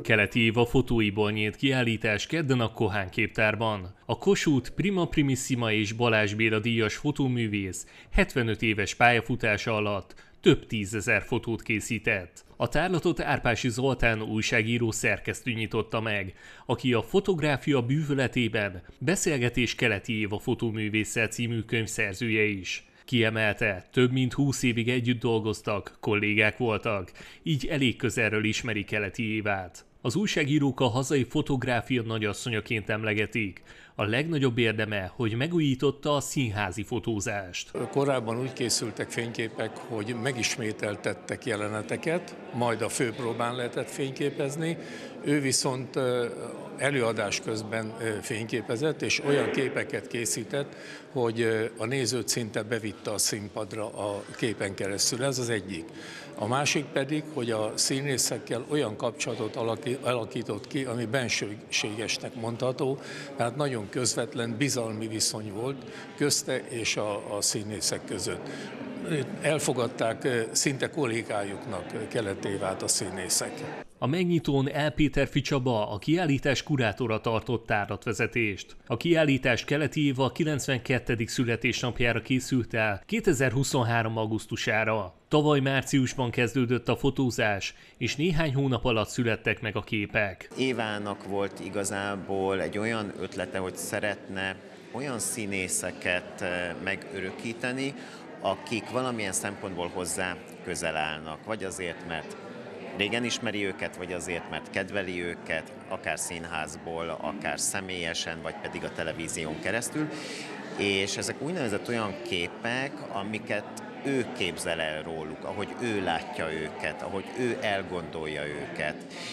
Keleti Éva fotóiból nyílt kiállítás kedden a Kohán képtárban. A Kossuth Prima Primissima és Balázs Béla díjas fotóművész 75 éves pályafutása alatt több tízezer fotót készített. A tárlatot Árpási Zoltán újságíró szerkesztő nyitotta meg, aki a Fotográfia bűvöletében Beszélgetés Keleti Éva fotóművésszel című könyv szerzője is. Kiemelte, több mint 20 évig együtt dolgoztak, kollégák voltak, így elég közelről ismeri Keleti Évát. Az újságírók a hazai fotográfia nagyasszonyaként emlegetik. A legnagyobb érdeme, hogy megújította a színházi fotózást. Korábban úgy készültek fényképek, hogy megismételtettek jeleneteket, majd a főpróbán lehetett fényképezni. Ő viszont előadás közben fényképezett, és olyan képeket készített, hogy a nézőt szinte bevitte a színpadra a képen keresztül. Ez az egyik. A másik pedig, hogy a színészekkel olyan kapcsolatot alakított ki, ami bensőségesnek mondható, tehát nagyon közvetlen, bizalmi viszony volt közte és a színészek között. Elfogadták szinte kollégájuknak Keleti Évát a színészek. A megnyitón L. Péterfi Csaba, a kiállítás kurátora tartott tárlatvezetést. A kiállítás Keleti Éva 92. születésnapjára készült el 2023. augusztusára. Tavaly márciusban kezdődött a fotózás, és néhány hónap alatt születtek meg a képek. Évának volt igazából egy olyan ötlete, hogy szeretne olyan színészeket megörökíteni, akik valamilyen szempontból hozzá közel állnak, vagy azért, mert régen ismeri őket, vagy azért, mert kedveli őket, akár színházból, akár személyesen, vagy pedig a televízión keresztül. És ezek úgynevezett olyan képek, amiket ő képzel el róluk, ahogy ő látja őket, ahogy ő elgondolja őket.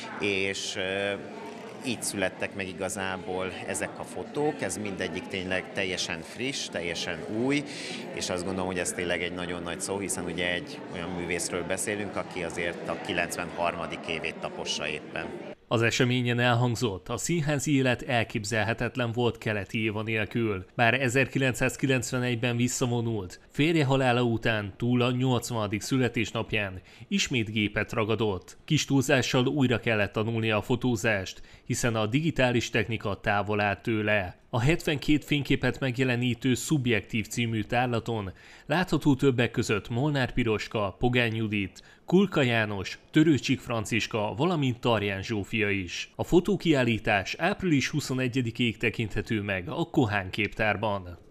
És így születtek meg igazából ezek a fotók, ez mindegyik tényleg teljesen friss, teljesen új, és azt gondolom, hogy ez tényleg egy nagyon nagy szó, hiszen ugye egy olyan művészről beszélünk, aki azért a 93. évét tapossa éppen. Az eseményen elhangzott, a színházi élet elképzelhetetlen volt Keleti Éva nélkül. Bár 1991-ben visszavonult, férje halála után túl a 80. születésnapján ismét gépet ragadott. Kis túlzással újra kellett tanulnia a fotózást, hiszen a digitális technika távol állt tőle. A 72 fényképet megjelenítő Szubjektív című tárlaton látható többek között Molnár Piroska, Pogány Judit, Kulka János, Törőcsik Franciska, valamint Tarján Zsófia is. A fotókiállítás április 21-ig tekinthető meg a Kohán képtárban.